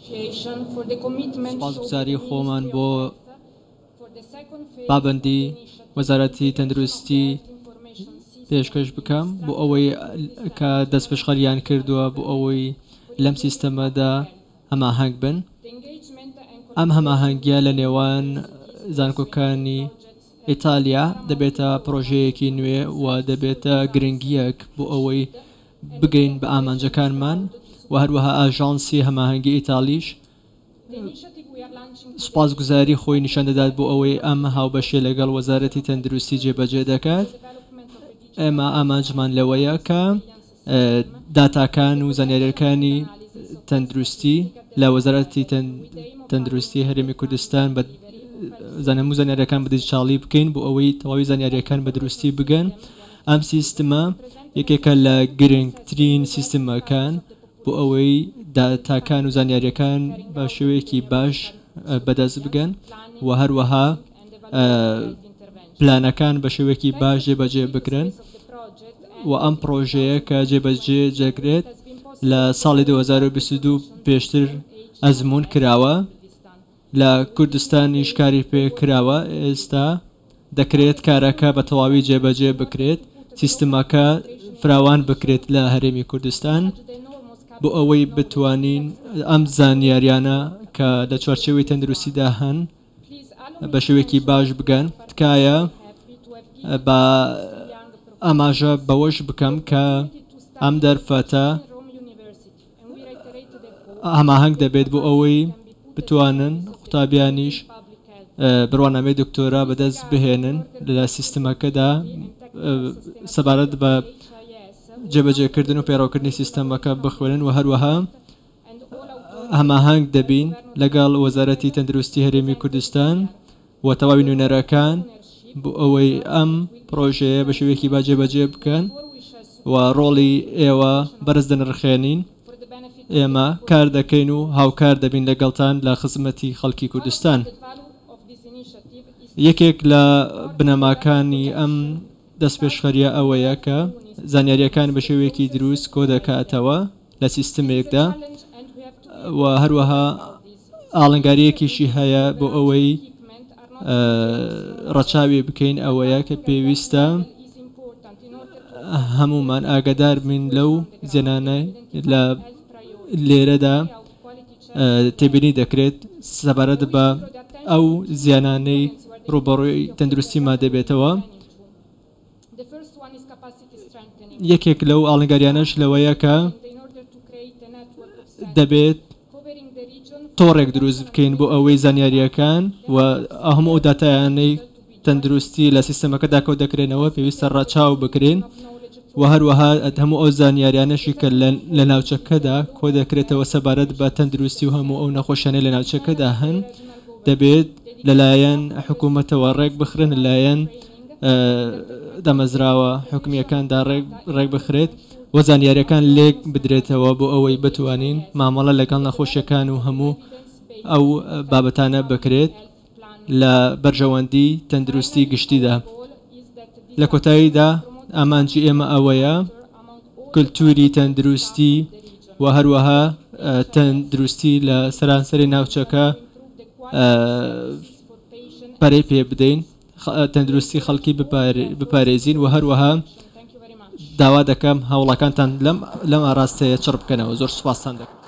سپاسگوزاری خۆمان بۆ پابەندی وەزارەتی تەندروستی پێشکەش بکەم بۆ ئەوەی کە دەستپێشخەریان کردووە بۆ ئەوەی لەم سیستەمەدا هەماهەنگ بن. ئەم هەماهەنگیە لە نێوان زانکۆکانی ئیتالیا دەبێتە پرۆژەیەکی نوێ و دەبێتە گرنگیەک بۆ ئەوەی بگەین بە ئامانجەکانمان و هەروەها ئاژانسی هەماهەنگی ئیتالیش سپاسگوزاری خۆی نیشان دەدات بۆ ئەوەی ئەم هاوبەشێ لەگەڵ وەزارەتی تەندروستی جێبەجێ دەکات. ئێمە ئامانجمان لەوەیە کە داتاکان و زانیاریەکانی تەندروستی لە وەزارەتی تەندروستی هەرێمی کوردستان بە زانمو زانیاریەکان بە دیجیتاڵی بکەین بۆ ئەوەی تەواوی زانیاریەکان بە دروستی بگەن. ئەم سیستمە یەکێکە لە گرنگترین سیستمەکان بۆ ئەوەی داتاکان و زانیاریەکان بە شێوەیەکی باش بەدەست بگەن و هەروەها پلانەکان بە شێوەیەکی باش جێبەجێ بکرێن و ئەم پرۆژەیە کە جێبەجێ جێگرێت لە ساڵی 2022 پێشتر ئەزمون کراوە لە کوردستانی شکاری پێ کراوە. ئێستا دەکرێت کارەکە بە تەواوی جێبەجێ بکرێت، سیستمەکە فراوان بکرێت لە هەرێمی کوردستان بۆ ئەوەی بتوانین ئەم زانیاریانە کە لە چوارچێوەی تەندروستیدا هەن بە شێوەیەکی باش بگەن. تکایە بە ئاماژە بەوەش بکەم کە ئەم دەرفەتە هەماهەنگ دەبێت بۆ ئەوەی بتوانن قوتابیانیش بڕوانامەی دکتۆرا بەدەست بهێنن لە سیستمەکەدا سەبارەت بە جێبەجێکردن و پێڕاوکردنی سیستەمەکە بخوێنن و هەروەها هەماهەنگ دەبین لەگەڵ وەزارەتی تەندروستی هەرێمی کوردستان و تەواوی نوێنەرەکان بۆ ئەوەی ئەم پرۆژەیە بە شێوەیەکی با جێبەجێ بکەن و ڕۆڵی ئێوە بەرز دەنرخێنین. ئێمە کار دەکەین و هاوکار دەبین لەگەڵتان لە خزمەتی خەڵکی کوردستان. یەکێک لە بنەماکانی ئەم دەستپێشخەریە ئەوەیە کە زانیاریەکان بە شێوەیەکی دروست کۆ دەکاتەوە لە سیستمێکدا و هەروەها ئاڵنگاریەکیشی هەیە بۆ ئەوەی ڕەچاوی بکەین ئەوەیە کە پێویستە هەمومان ئاگادار بین لەو زیانانەی لە لێرەدا تێبینی دەکرێت سەبارەت بە ئەو زیانانەی ڕوبەڕووی تەندروستیمان دەبێتەوە. یەکێک لەو ئاڵنگاریانەش لەوەیە کە دەبێت تۆڕێک دروست بکەین بۆ ئەوەی زانیاریەکان و هەموو داتایانەی تەندروستی لە سیستەمەکەدا کەوت دەکرێنەوە پێویستە ڕاچاو بکرێن و هەروەها هەموو ئەو زانیاریانەشی کە لە ناوچەکەدا کۆ دەکرێتەوە سەبارەت بە تەندروستی و هەموو ئەو نەخۆشیانەی لە ناوچەکەدا هەن دەبێت لەلایەن حکوومەتەوە ڕێک بخرێن، لەلایەن دەمەزراوە حکومیەکاندا ڕێک بخرێت و زانیاریەکان لێک بدرێتەوە بۆ ئەوەی بتوانین مامەڵە لەگەڵ نەخۆشیەکان و هەموو ئەو بابەتانە بکرێت لە بەرژەوەندی تەندروستی گشتیدا. لە کۆتاییدا ئامانجی ئێمە ئەوەیە کللتوری تەندروستی و هەروەها تەندروستی لە سەرانسەری ناوچەکە پەرەی پێ بدەین، تەندروستی خەڵکی بپارێزین و هەروەها داوا دەکەم هەوڵەکانتان لەم ئاراستەیە چڕ بکەنەوە. زۆر سوپاستان دەکەم.